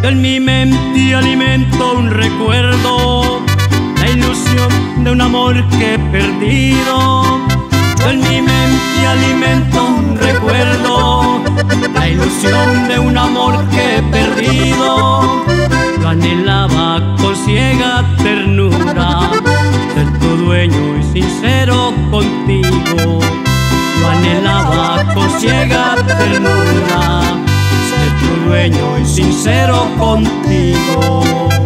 en mi mente alimento un recuerdo, la ilusión de un amor que he perdido. Yo en mi mente alimento un recuerdo, la ilusión de un amor que he perdido. Lo anhelaba con ciega ternura, ser tu dueño y sincero contigo. Lo anhelaba con ciega ternura, ser tu dueño y sincero contigo.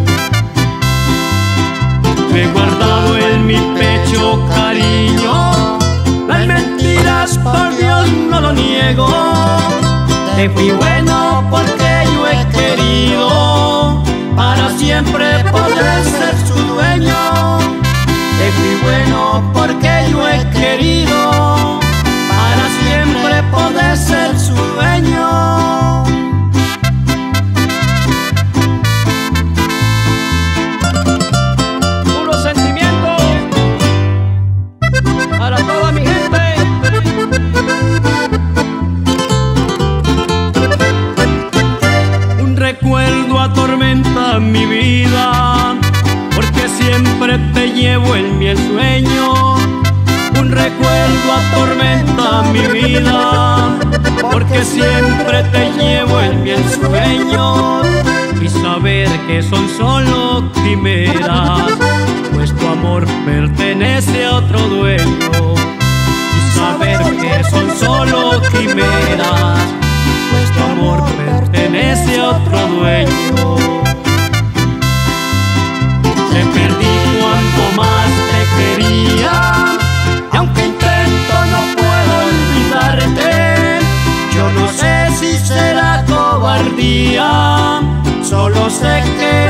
Me he guardado en mi pecho cariño, las mentiras por Dios no lo niego. Te fui bueno porque yo he querido para siempre poder ser su dueño. Te fui bueno porque yo he querido para siempre poder ser su dueño. Puro sentimiento para toda mi gente. Un recuerdo atormenta mi vida, porque siempre te llevo en mi ensueño. Un recuerdo atormenta mi vida, porque siempre te llevo en mi ensueño. Y saber que son solo quimeras, pues tu amor pertenece a otro dueño. Y saber que son solo quimeras, pues tu amor pertenece a otro dueño. Te perdí cuanto más te quería, y aunque intento no puedo olvidarte. Yo no sé si será cobardía, solo sé que